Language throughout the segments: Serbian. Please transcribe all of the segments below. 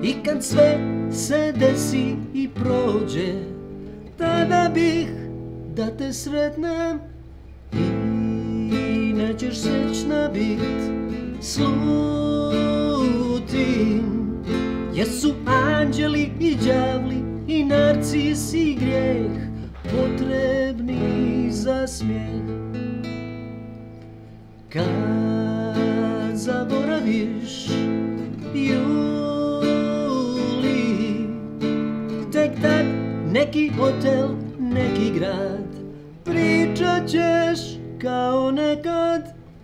I kad sve se desi i prođe, tada bih da te sretnem i nećeš srećna bit. Slutim, jesu anđeli i đavli i narcis i grijeh potrebni za smijeh. Kad zaboraviš juli, tek tad neki hotel, neki grad, pričat ćeš kao nekad.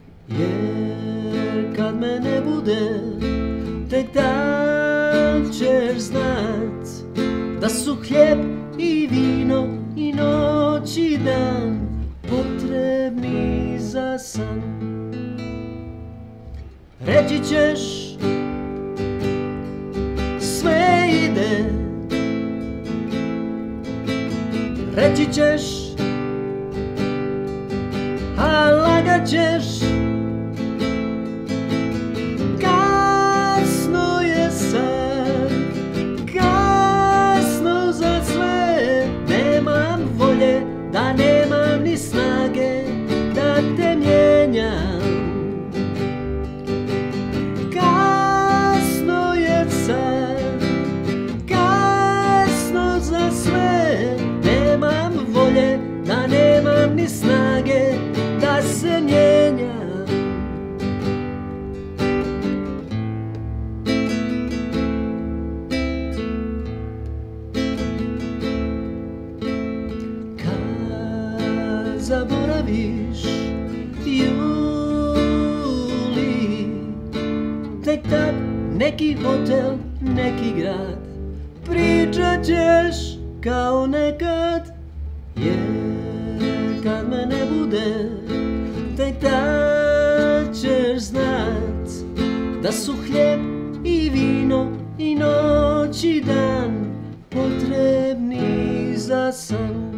Jer kad me ne bude, tek tad ćeš znat da su hljeb i vino i noć i dan potrebni za san. Reći ćeš sve ide, reći ćeš, a lagat ćeš. Kasno je sad, kasno za sve. Nemam volje, da nemam ni snage da te mijenjam. Kasno je sad, kasno za sve. Nemam volje, da nemam ni snage da se mijenjam. Kad zaboraviš juli, tek tad neki hotel, neki grad, pričat ćeš kao nekad. Jer kad me ne bude, tek tad ćeš znat da su hljeb i vino i noć i dan potrebni za san.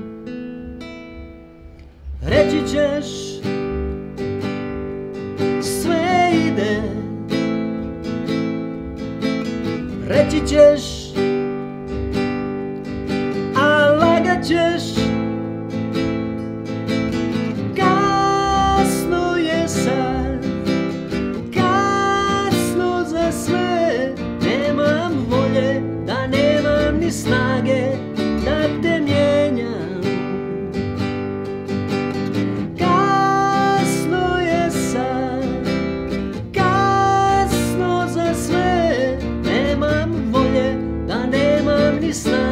Reći ćeš sve ide, reći ćeš, a lagat ćeš. Kasno je sad, kasno za sve. Nemam volje, da nemam ni snage da te mijenjam. Kasno je sad, kasno za sve. Nemam volje, da nemam ni snage